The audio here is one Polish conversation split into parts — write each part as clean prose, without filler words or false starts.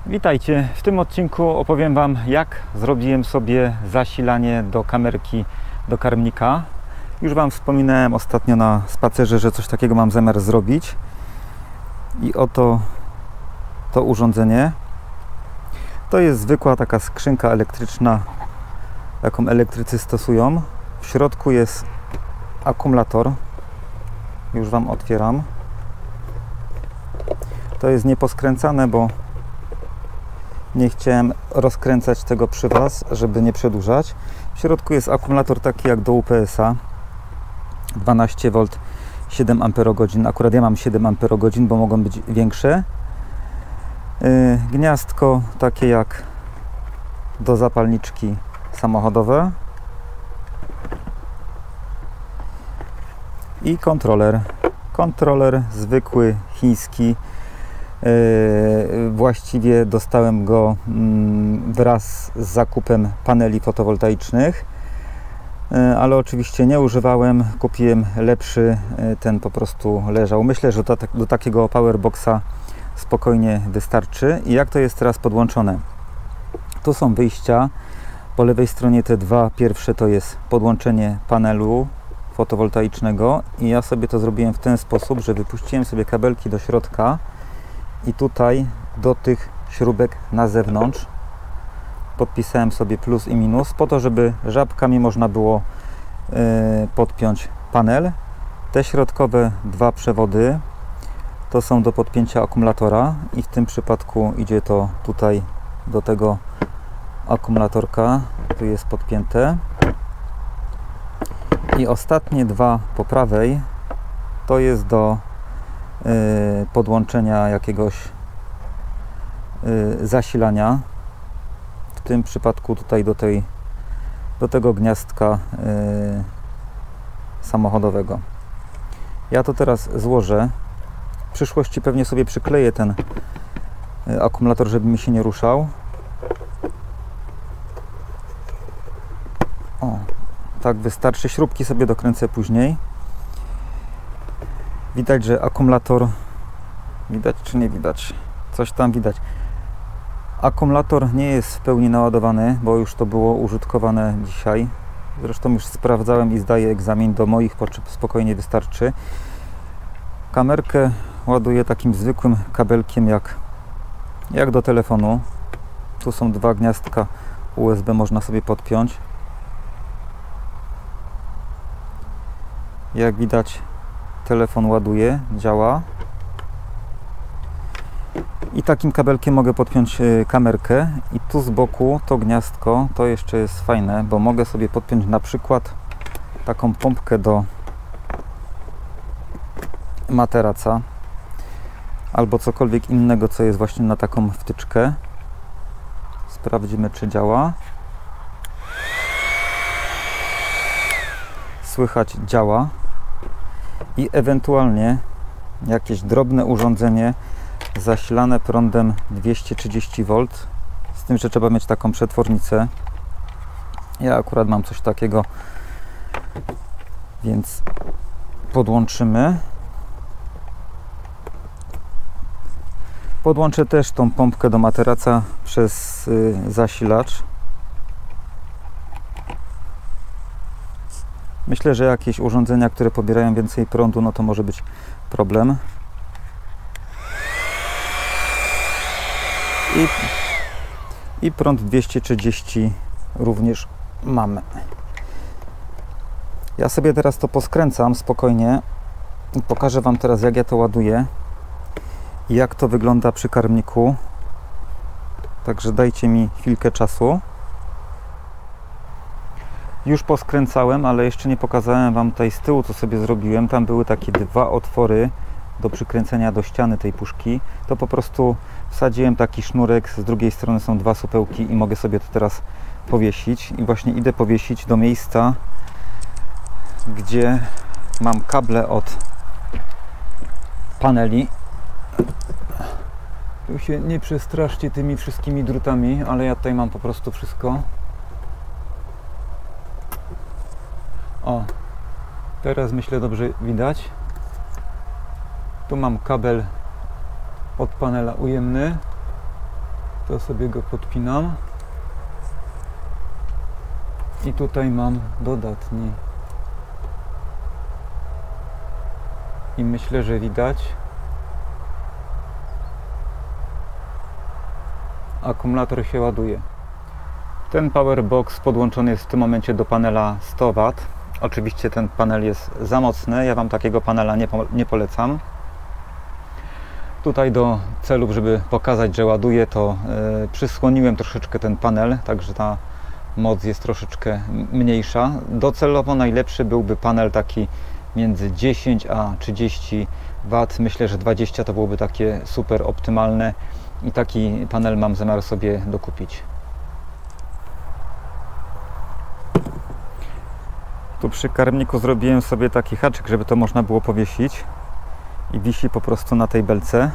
Witajcie, w tym odcinku opowiem Wam, jak zrobiłem sobie zasilanie do kamerki do karmnika. Już Wam wspominałem ostatnio na spacerze, że coś takiego mam zamiar zrobić. I oto to urządzenie. To jest zwykła taka skrzynka elektryczna, jaką elektrycy stosują. W środku jest akumulator. Już Wam otwieram. To jest nieposkręcane, bo nie chciałem rozkręcać tego przy Was, żeby nie przedłużać. W środku jest akumulator taki jak do UPS-a 12V 7 Ah. Akurat ja mam 7 Ah, bo mogą być większe. Gniazdko takie jak do zapalniczki samochodowe i kontroler zwykły chiński. Właściwie dostałem go wraz z zakupem paneli fotowoltaicznych, ale oczywiście nie używałem, kupiłem lepszy, ten po prostu leżał. Myślę, że do takiego powerboxa spokojnie wystarczy. I jak to jest teraz podłączone? Tu są wyjścia, po lewej stronie te dwa pierwsze to jest podłączenie panelu fotowoltaicznego i ja sobie to zrobiłem w ten sposób, że wypuściłem sobie kabelki do środka i tutaj do tych śrubek na zewnątrz podpisałem sobie plus i minus, po to, żeby żabkami można było podpiąć panel. Te środkowe dwa przewody to są do podpięcia akumulatora i w tym przypadku idzie to tutaj do tego akumulatorka, tu jest podpięte. I ostatnie dwa po prawej to jest do podłączenia jakiegoś zasilania, w tym przypadku tutaj do tego gniazdka samochodowego. Ja to teraz złożę. W przyszłości pewnie sobie przykleję ten akumulator, żeby mi się nie ruszał. O, tak wystarczy. Śrubki sobie dokręcę później. Widać, że akumulator, widać czy nie widać? Coś tam widać. Akumulator nie jest w pełni naładowany, bo już to było użytkowane dzisiaj. Zresztą już sprawdzałem i zdaję egzamin, do moich potrzeb spokojnie wystarczy. Kamerkę ładuję takim zwykłym kabelkiem jak do telefonu. Tu są dwa gniazdka USB, można sobie podpiąć. Jak widać, telefon ładuje, działa. I takim kabelkiem mogę podpiąć kamerkę. I tu z boku to gniazdko, to jeszcze jest fajne, bo mogę sobie podpiąć na przykład taką pompkę do materaca albo cokolwiek innego, co jest właśnie na taką wtyczkę. Sprawdzimy, czy działa. Słychać, działa. I ewentualnie jakieś drobne urządzenie zasilane prądem 230V, z tym, że trzeba mieć taką przetwornicę. Ja akurat mam coś takiego, więc podłączymy. Podłączę też tą pompkę do materaca przez zasilacz. Myślę, że jakieś urządzenia, które pobierają więcej prądu, no to może być problem. I prąd 230 również mamy. Ja sobie teraz to poskręcam spokojnie i pokażę Wam teraz, jak ja to ładuję i jak to wygląda przy karmniku. Także dajcie mi chwilkę czasu. Już poskręcałem, ale jeszcze nie pokazałem Wam tutaj z tyłu, co sobie zrobiłem. Tam były takie dwa otwory do przykręcenia do ściany tej puszki. To po prostu wsadziłem taki sznurek, z drugiej strony są dwa supełki i mogę sobie to teraz powiesić. I właśnie idę powiesić do miejsca, gdzie mam kable od paneli. Tu się nie przestraszcie tymi wszystkimi drutami, ale ja tutaj mam po prostu wszystko. O, teraz myślę dobrze widać. Tu mam kabel od panela ujemny. To sobie go podpinam. I tutaj mam dodatni. I myślę, że widać. Akumulator się ładuje. Ten powerbox podłączony jest w tym momencie do panela 100 W. Oczywiście ten panel jest za mocny. Ja Wam takiego panela nie polecam. Tutaj do celów, żeby pokazać, że ładuje, to przysłoniłem troszeczkę ten panel, także ta moc jest troszeczkę mniejsza. Docelowo najlepszy byłby panel taki między 10 a 30 W. Myślę, że 20 to byłoby takie super optymalne i taki panel mam zamiar sobie dokupić. Tu przy karmniku zrobiłem sobie taki haczyk, żeby to można było powiesić i wisi po prostu na tej belce.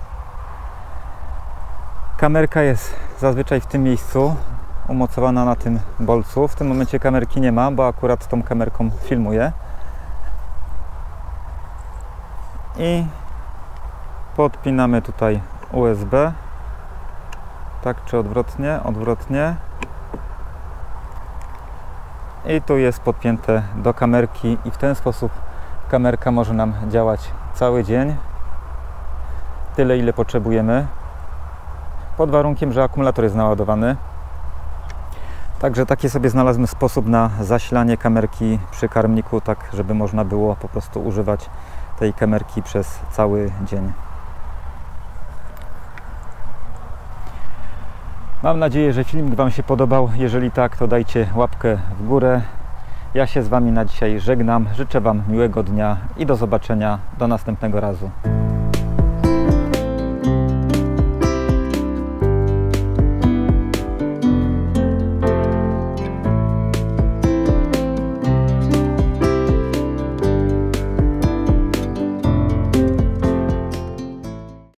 Kamerka jest zazwyczaj w tym miejscu umocowana na tym bolcu. W tym momencie kamerki nie ma, bo akurat tą kamerką filmuję. I podpinamy tutaj USB. Tak czy odwrotnie? Odwrotnie. I tu jest podpięte do kamerki i w ten sposób kamerka może nam działać cały dzień. Tyle, ile potrzebujemy. Pod warunkiem, że akumulator jest naładowany. Także taki sobie znalazłem sposób na zasilanie kamerki przy karmniku, tak żeby można było po prostu używać tej kamerki przez cały dzień. Mam nadzieję, że filmik Wam się podobał. Jeżeli tak, to dajcie łapkę w górę. Ja się z Wami na dzisiaj żegnam. Życzę Wam miłego dnia i do zobaczenia do następnego razu.